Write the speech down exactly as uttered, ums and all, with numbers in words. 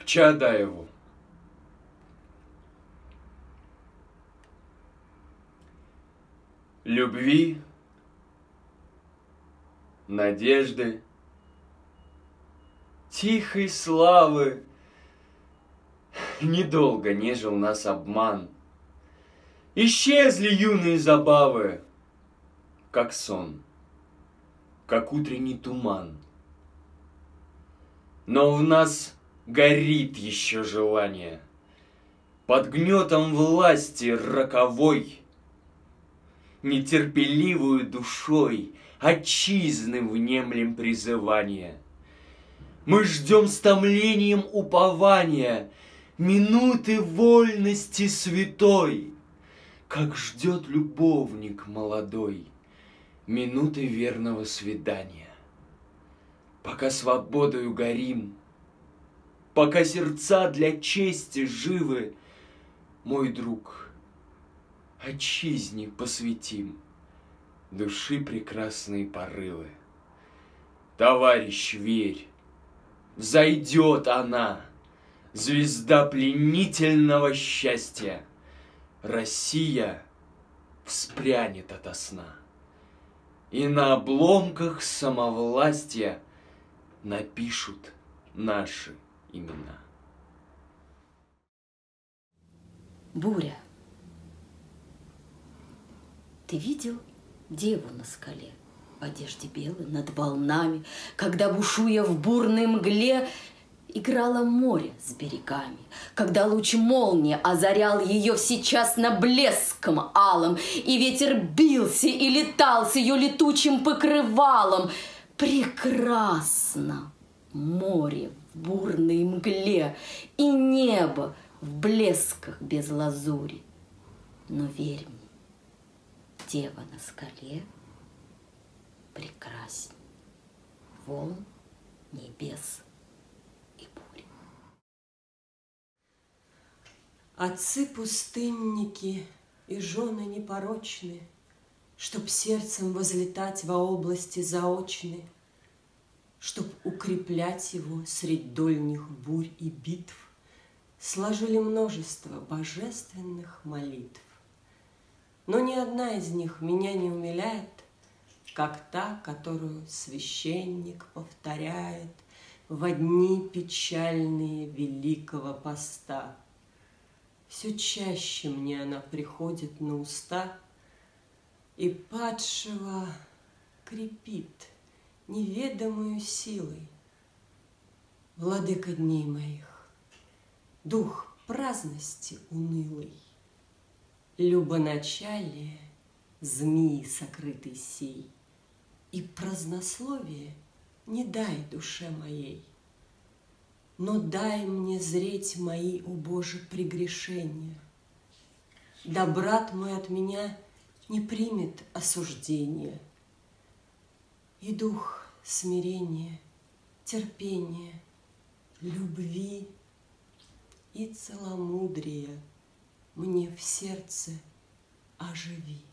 к Чаадаеву. Любви, надежды, тихой славы недолго нежил нас обман. Исчезли юные забавы, как сон, как утренний туман. Но в нас горит еще желание под гнетом власти роковой, нетерпеливую душой отчизны внемлем призывания. Мы ждем с томлением упования минуты вольности святой, как ждет любовник молодой минуты верного свидания. Пока свободою горим, пока сердца для чести живы, мой друг, отчизне посвятим души прекрасные порывы. Товарищ, верь, взойдет она, звезда пленительного счастья. Россия вспрянет ото сна, и на обломках самовластия напишут наши имена. Буря, ты видел деву на скале в одежде белой над волнами, когда, бушуя в бурной мгле, играло море с берегами, когда луч молнии озарял ее всечасно блеском алым, и ветер бился и летал с ее летучим покрывалом. Прекрасно море в бурной мгле и небо в блесках без лазури. Но верь мне, дева на скале прекрасней волн, небес и бурь. Отцы-пустынники и жены непорочны, чтоб сердцем возлетать во области заочны, чтоб укреплять его средь дольних бурь и битв, сложили множество божественных молитв. Но ни одна из них меня не умиляет, как та, которую священник повторяет в дни печальные Великого Поста. Все чаще мне она приходит на уста, и падшего крепит неведомую силой. Владыка дней моих, дух праздности унылый, любоначалие змеи сокрытый сей, и празднословие не дай душе моей, но дай мне зреть мои, о Боже, прегрешения. Да брат мой от меня не примет осуждения, и дух смирения, терпения, любви и целомудрия мне в сердце оживи.